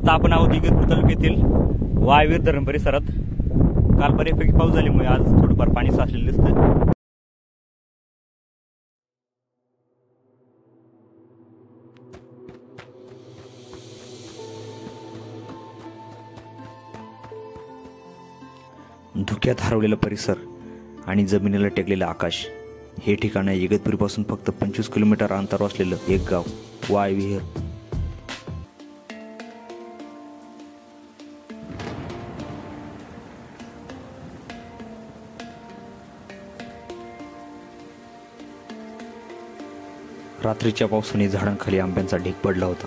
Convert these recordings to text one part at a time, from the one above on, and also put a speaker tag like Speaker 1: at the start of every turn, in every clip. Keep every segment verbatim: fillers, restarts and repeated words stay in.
Speaker 1: आता आपण आहोत इगतपुरी तालुक्यातील वाळवीर धरण परिसरात. काल बऱ्यापैकी पाऊस झाल्यामुळे आज थोडंफार पाणी साचलेलं दिसतं. धुक्यात हरवलेला परिसर आणि जमिनीला टेकलेलं आकाश हे ठिकाण आहे इगतपुरीपासून फक्त पंचवीस किलोमीटर अंतरावर असलेलं एक गाव वाळविहीर. रात्रीच्या पावसाने झाडांखाली आंब्यांचा ढीग पडला होता.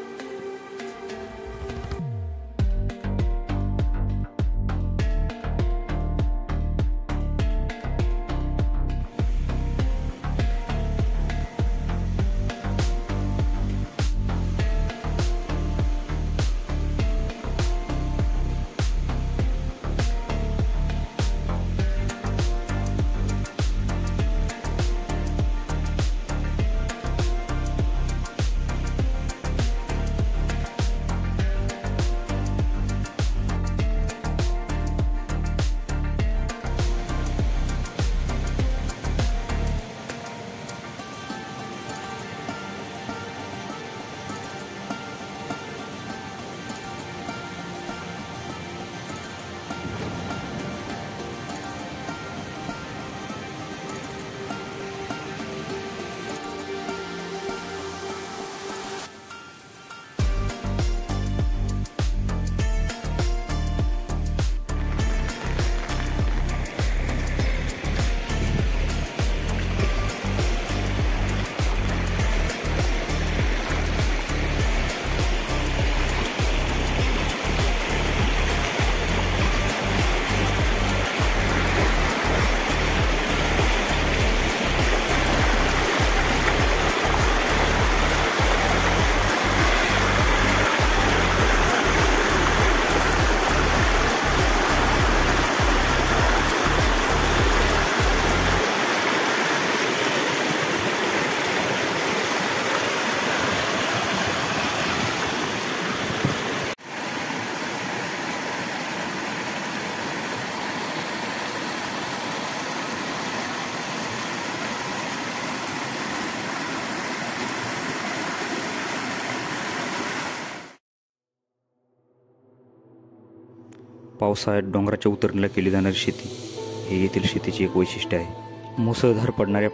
Speaker 1: पावसाळ्यात डोंगराच्या उतरणीला केली जाणारी शेती हे येथील शेतीचे एक वैशिष्ट्य आहे. मुसळधार पडणाऱ्या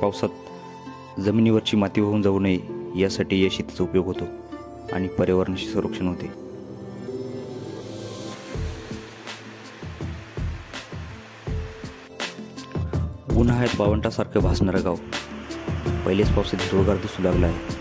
Speaker 1: पावसात जमिनीवरची माती वाहून जाऊ नये यासाठी या शेतीचा उपयोग होतो आणि पर्यावरणाचे संरक्षण होते. उन्हाळ्यात वाळवंटासारखं भासणारं गाव पहिल्याच पावसात हिरवगार दिसू लागलं आहे.